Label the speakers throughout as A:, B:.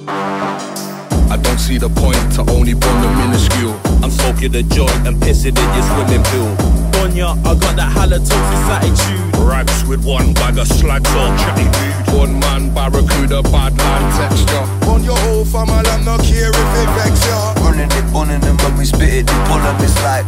A: I don't see the point to only burn the minuscule.
B: I'm smoking a joint and pissing in your swimming pool.
C: Bonya, I got that halitosis attitude.
B: Raps with one bag of slags all chatty rude.
A: One man, barracuda, bad man texture.
D: On your whole family, I'm not care if it vex ya.
E: Running it, bunning them when we spit it, they pull them, it's like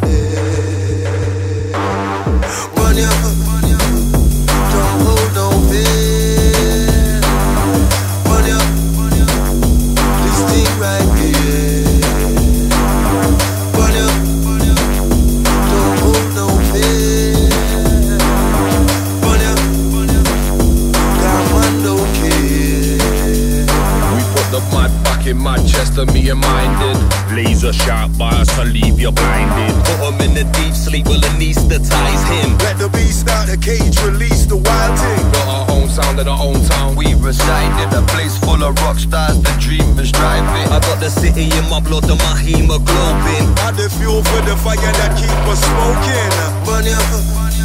D: Bonya, don't hold no fear. Bonya, this thing right here. Bonya, don't hold no fear. Bonya, that man don't care.
A: We put the mud back in Manchester, me and mine did.
B: Laser sharp bars to leave you blinded. Put him in the deep sleep, will anesthetize him.
D: Let the beast out the cage, release the wild thing.
A: Got our own sound in our own town.
E: we reside in a place full of rock stars, the dreamers driving.
B: I got the city in my blood and my hemoglobin.
D: Add the fuel for the fire that keep us smoking. Bonya,